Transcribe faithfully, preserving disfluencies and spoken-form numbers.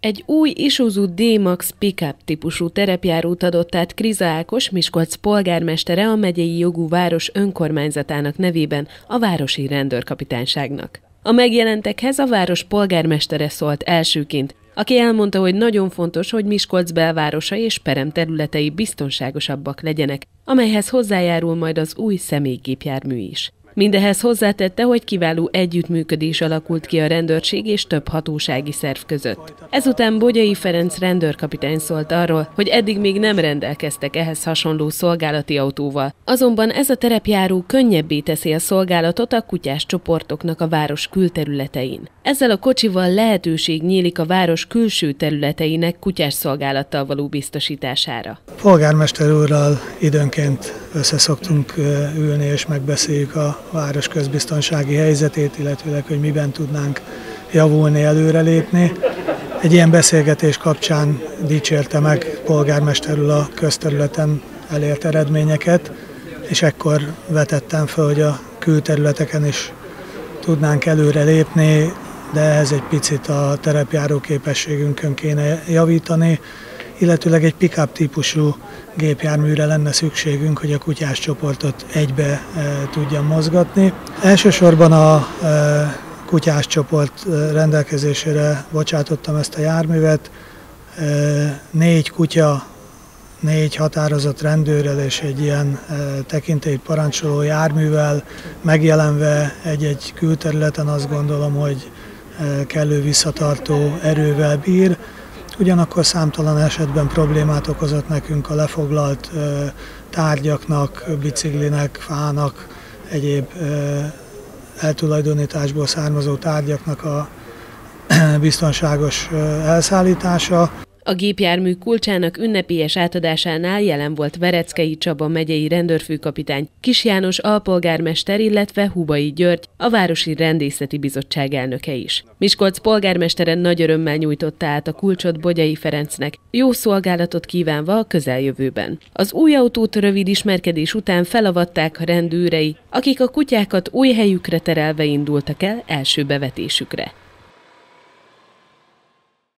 Egy új Isuzu D-Max pick-up típusú terepjárót adott át Kriza Ákos, Miskolc polgármestere a megyei jogú város önkormányzatának nevében a városi rendőrkapitányságnak. A megjelentekhez a város polgármestere szólt elsőként, aki elmondta, hogy nagyon fontos, hogy Miskolc belvárosa és peremterületei biztonságosabbak legyenek, amelyhez hozzájárul majd az új személygépjármű is. Mindehhez hozzátette, hogy kiváló együttműködés alakult ki a rendőrség és több hatósági szerv között. Ezután Bogyai Ferenc rendőrkapitány szólt arról, hogy eddig még nem rendelkeztek ehhez hasonló szolgálati autóval. Azonban ez a terepjáró könnyebbé teszi a szolgálatot a kutyás csoportoknak a város külterületein. Ezzel a kocsival lehetőség nyílik a város külső területeinek kutyás szolgálattal való biztosítására. Polgármester úrral időnként összeszoktunk ülni és megbeszéljük a város közbiztonsági helyzetét, illetve hogy miben tudnánk javulni, előrelépni. Egy ilyen beszélgetés kapcsán dicsérte meg polgármester úr a közterületen elért eredményeket, és ekkor vetettem fel, hogy a külterületeken is tudnánk előrelépni, de ehhez egy picit a terepjáró képességünkön kéne javítani, illetőleg egy pick-up típusú gépjárműre lenne szükségünk, hogy a kutyás csoportot egybe e, tudja mozgatni. Elsősorban a e, kutyás csoport rendelkezésére bocsátottam ezt a járművet. E, négy kutya, négy határozott rendőrrel és egy ilyen e, tekintélyt parancsoló járművel megjelenve egy-egy külterületen azt gondolom, hogy e, kellő visszatartó erővel bír. Ugyanakkor számtalan esetben problémát okozott nekünk a lefoglalt ö, tárgyaknak, biciklinek, fának, egyéb ö, eltulajdonításból származó tárgyaknak a biztonságos ö, elszállítása. A gépjármű kulcsának ünnepélyes átadásánál jelen volt Vereckei Csaba megyei rendőrfőkapitány, Kis János alpolgármester, illetve Hubay György, a Városi Rendészeti Bizottság elnöke is. Miskolc polgármestere nagy örömmel nyújtotta át a kulcsot Bogyai Ferencnek, jó szolgálatot kívánva a közeljövőben. Az új autót rövid ismerkedés után felavatták a rendőrei, akik a kutyákat új helyükre terelve indultak el első bevetésükre.